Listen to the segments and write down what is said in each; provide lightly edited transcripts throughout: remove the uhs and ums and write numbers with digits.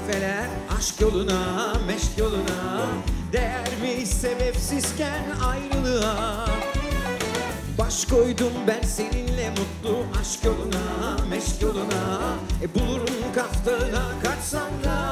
mesafeler, aşk yoluna, meşk yoluna, değer mi sebepsizken ayrılığa? Baş koydum ben seninle mutlu aşk yoluna, meşk yoluna, bulurum kaftana kaçsam da.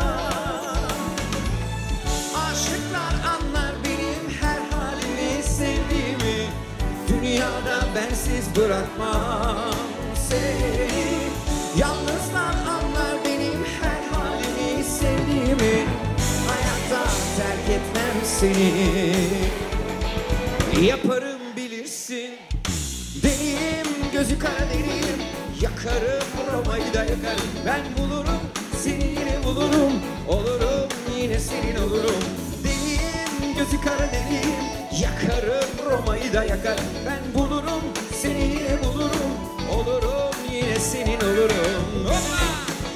Aşıklar anlar benim her halimi, sevdiğimi, dünyada bensiz bırakmam seni. Yalnızlar anlar benim her halimi, sevdiğimi, hayatta terk etmem seni. Yaparım bilirsin, deliyim, gözü kara deliyim, yakarım Roma'yı da yakarım. Ben bulurum seni, yine bulurum, olurum yine senin olurum. Deliyim, gözü kara deliyim, yakarım Roma'yı da yakarım. Ben bulurum seni, yine bulurum, olurum yine senin olurum. Hoppa!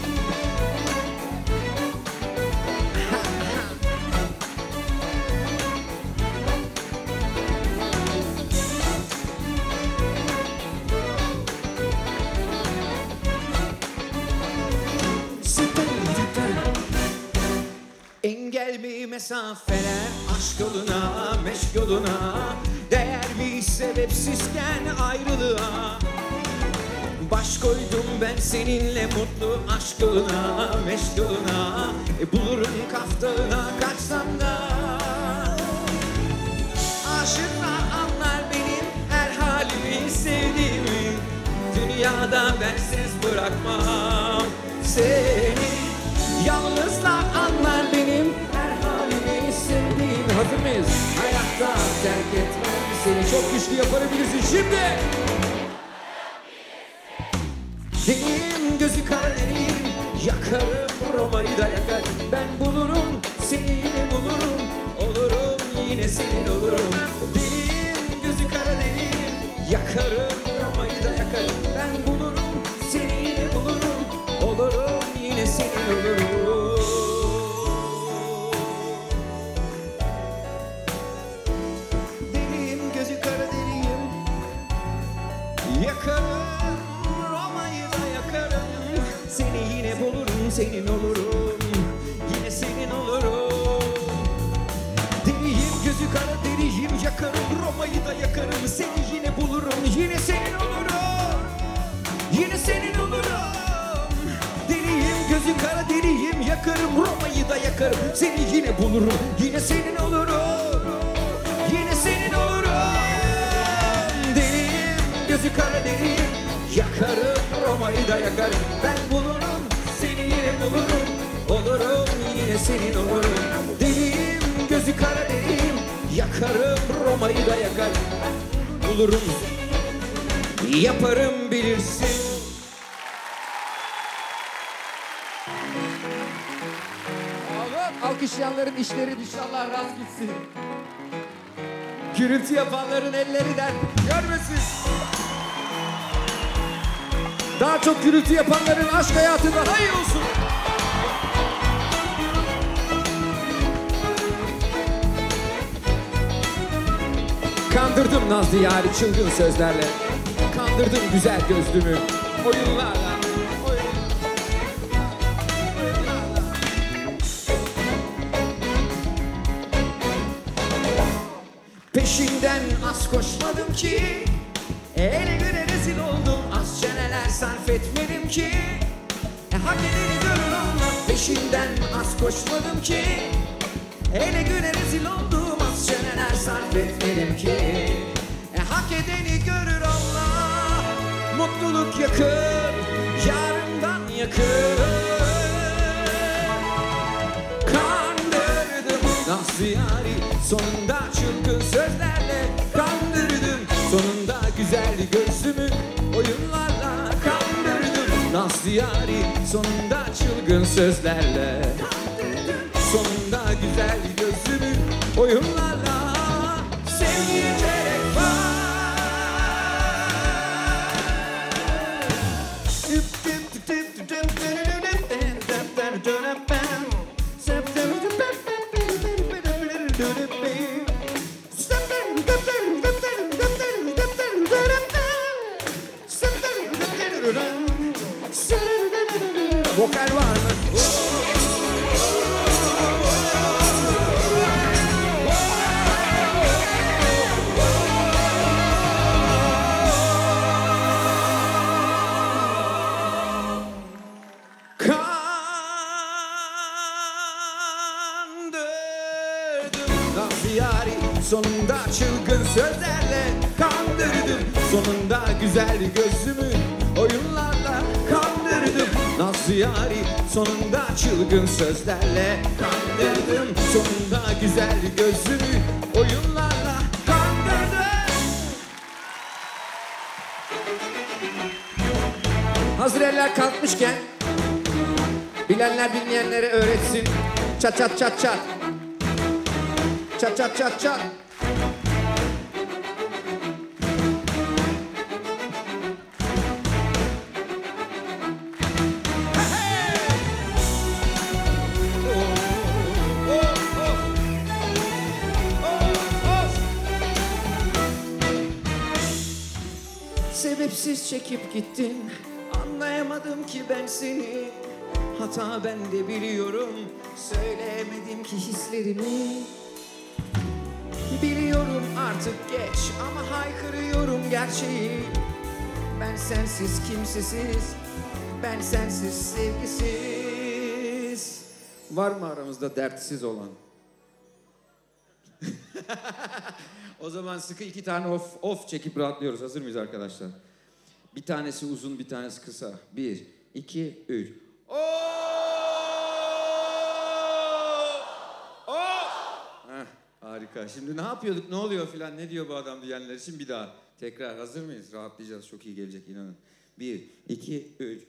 Engel mi mesafeler, aşk yoluna, meşk yoluna, değer mi sebepsizken ayrılığa? Baş koydum ben seninle mutlu aşk yoluna, meşk yoluna, bulurum kaftana kaçsam da. Aşıklar anlar benim her halimi, sevdiğimi, dünyada bensiz bırakmam seni. Yalnızlar anlar benim her halimi, sevdiğimi. Hazır mıyız? Hayatta terk etmem seni. Çok güçlü yapabilirsin şimdi. Deliyim, gözü kara deliyim, yakarım Roma'yı da yakarım. Ben bulurum seni, yine bulurum, olurum yine senin olurum. Deliyim, gözü kara deliyim, yakarım Roma'yı da yakarım. Ben bulurum seni, yine bulurum, olurum yine senin olurum. Deliyim, gözü kara deliyim, yakarım Roma'yı da yakarım. Seni yine bulurum, senin olurum, yine senin olurum. Deliyim, gözü kara deliyim, yakarım Roma'yı da yakarım. Seni yine bulurum, yine senin olurum, yine senin olurum. Deliyim, gözü kara deliyim, yakarım Roma'yı da yakarım. Seni yine bulurum, yine senin olurum, yine senin olurum. Deliyim, gözü kara deliyim, yakarım Roma'yı da yakarım. Ben bulurum seni, yine bulurum, olurum yine senin olurum. Deliyim, gözü kara deliyim, yakarım Roma'yı da yakarım. Bulurum, yaparım bilirsin. Alkışlayanların işleri inşallah rast gitsin. Gürültü yapanların elleri dert görmesin. Daha çok gürültü yapanların aşk hayatı daha iyi olsun. Kandırdım Nazlı yâri çılgın sözlerle, kandırdım güzel gözlümü oyunlarla. Peşinden az koşmadım ki, ele göre rezil oldum, az çeneler sarf etmedim ki, hak edeni görür Allah. Peşinden az koşmadım ki, ele göre rezil oldum, az çeneler sarf etmedim ki, hak edeni görür Allah. Mutluluk yakın, yarından yakın, kandırdım Nazlı yâri sonunda çılgın sözlerle, kandırdım sonunda güzel gözümü oyunlarla, kandırdım Nazlı yâri sonunda çılgın sözlerle, sonunda güzel gözümü oyunlarla. Sevgiye gerek var. Vokal var mı? sonunda çılgın sözlerle kandırdım. Sonunda güzel gözümü oyunlarla kandırdım. Nazlı yari sonunda çılgın sözlerle kandırdım. Sonunda güzel gözümü oyunlarla kandırdım. Hazır eller kalkmışken bilenler bilmeyenlere öğretsin. Çat çat çat çat. Çat çat çat çat. Sebepsiz çekip gittin, anlayamadım ki ben seni. Hata ben de biliyorum, söyleyemedim ki hislerimi. Biliyorum artık geç ama haykırıyorum gerçeği. Ben sensiz kimsesiz, ben sensiz sevgisiz. Var mı aramızda dertsiz olan? O zaman sıkı 2 tane off çekip rahatlıyoruz. Hazır mıyız arkadaşlar? Bir tanesi uzun, bir tanesi kısa. 1, 2, 3. Harika. Şimdi ne yapıyorduk, ne oluyor filan, ne diyor bu adam diyenler için bir daha. Tekrar hazır mıyız? Rahatlayacağız. Çok iyi gelecek inanın. 1, 2, 3.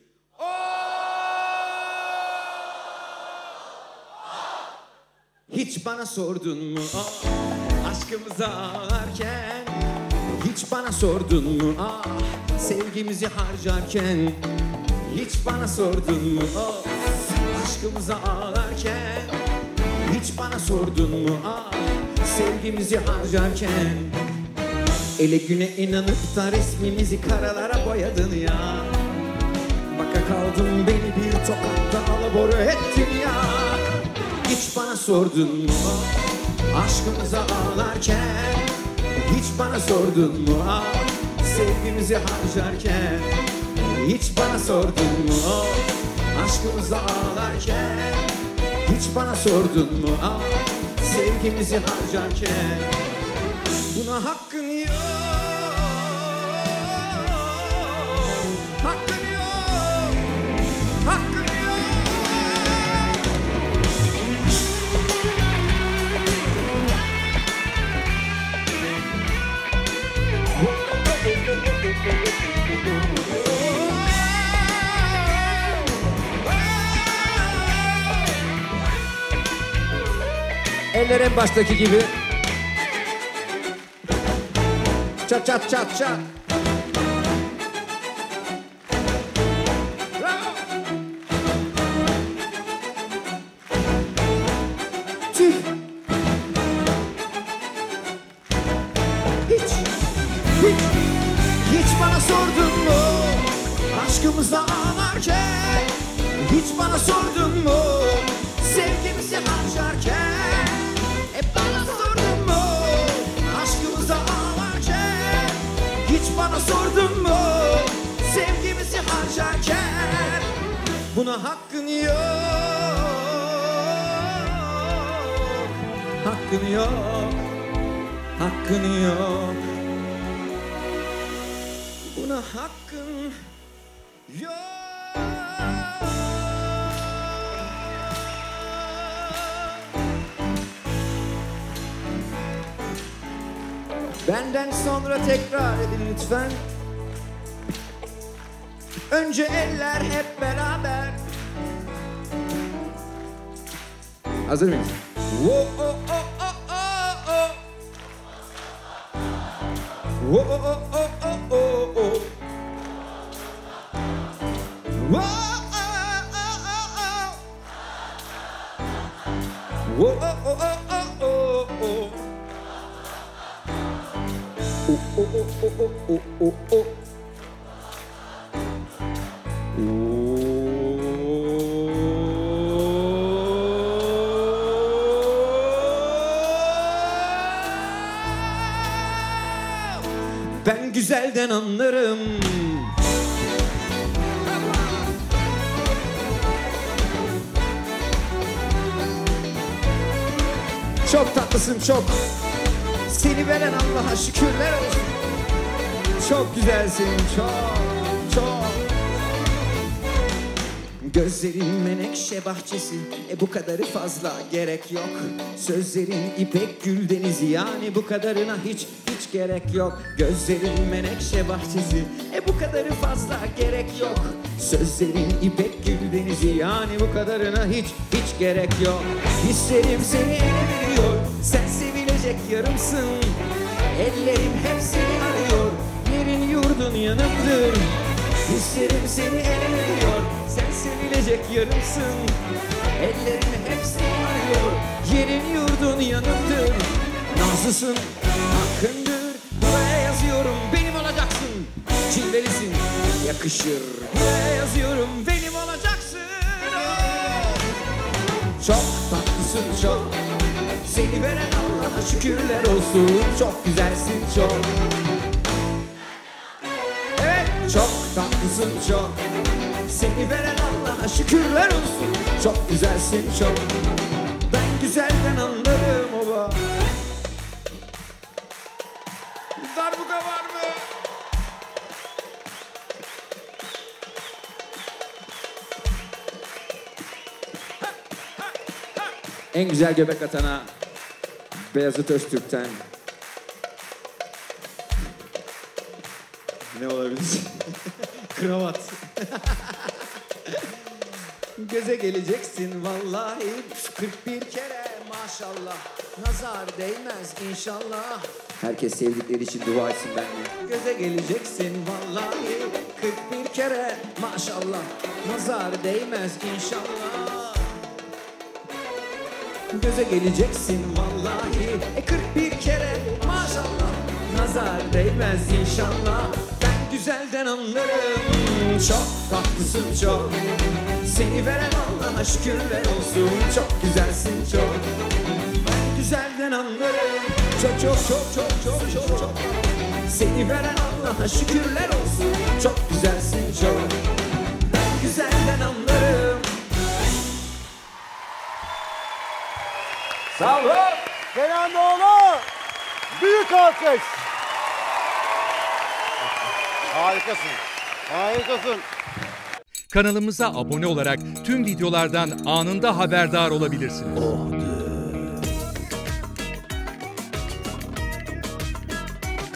Hiç bana sordun mu aşkımızı ağlarken? Hiç bana sordun mu sevgimizi harcarken? Hiç bana sordun mu aşkımızı ağlarken? Hiç bana sordun mu sevgimizi harcarken? Ele güne inanıp da resmimizi karalara boyadın ya. Baka kaldım beni bir tokatta alabora ettin ya. Hiç bana sordun mu aşkımıza ağlarken? Hiç bana sordun mu sevgimizi harcarken? Hiç bana sordun mu aşkımıza ağlarken? Hiç bana sordun mu sevgimizi harcarken? Buna hakkın yok, hakkın yok, hakkın yok. Eller en baştaki gibi. Çat çat çat çat. Tüh. Hiç bana sordun mu aşkımızla ağlarken? Hiç bana sordun mu sevgimizi harcarken? Bana sordun mu aşkımızla ağlarken? Hiç bana sordun mu sevgimizi harcarken? Buna hakkın yok, hakkın yok, hakkın yok. Buna hakkın yok. Benden sonra tekrar edin lütfen. Önce eller hep beraber. Hazır mıyız? Oh, oh, oh, oh, oh, oh. Oh, oh, oh, oh, oh, oh, oh. Oh, oh, oh, oh, oh. Oh, oh, oh, oh, oh, oh. Oh, oh, oh, oh, oh, oh, oh. Ben güzelden anlarım. Çok tatlısın çok. Seni veren Allah'a şükürler olsun. Çok güzelsin, çok, çok. Gözlerin menekşe bahçesi, bu kadarı fazla gerek yok. Sözlerin ipek gül denizi, yani bu kadarına hiç gerek yok. Gözlerin menekşe bahçesi, bu kadarı fazla gerek yok. Sözlerin ipek gül denizi, yani bu kadarına hiç gerek yok. Hislerim seni ele veriyor, sen sevilecek yarımsın. Ellerim hep seni arıyor, yerin yurdun yanımdır. Hislerim seni ele veriyor, sen sevilecek yarımsın. Ellerim hep seni arıyor, yerin yurdun yanımdır. Nazlısın, hakkındır, buraya yazıyorum benim olacaksın. Cilvelisin, yakışır, buraya yazıyorum benim olacaksın. Oh! Çok tatlısın çok, seni veren Allah'a şükürler olsun. Çok güzelsin çok. Çok tatlısın çok, seni veren Allah'a şükürler olsun. Çok güzelsin çok, ben güzelden anlarım oba. Darbuka var mı? En güzel göbek atana Beyazıt Öztürk'ten ne olabilir? Kravat. Göze geleceksin vallahi 41 kere maşallah. Nazar değmez inşallah. Herkes sevdikleri için dua etsin benimle. Göze geleceksin vallahi 41 kere maşallah. Nazar değmez inşallah. Göze geleceksin vallahi 41 kere maşallah. Nazar değmez inşallah. Ben güzelden anlarım. Çok tatlısın çok, seni veren Allah'a şükürler olsun. Çok güzelsin çok, ben güzelden anlarım. Çok çok çok çok çok çok çok, seni veren Allah'a şükürler olsun. Çok güzelsin çok, ben güzelden anlarım. Sağ olun. Kenan Doğulu. Büyük alkış. Harikasın. Harikasın. Kanalımıza abone olarak tüm videolardan anında haberdar olabilirsiniz.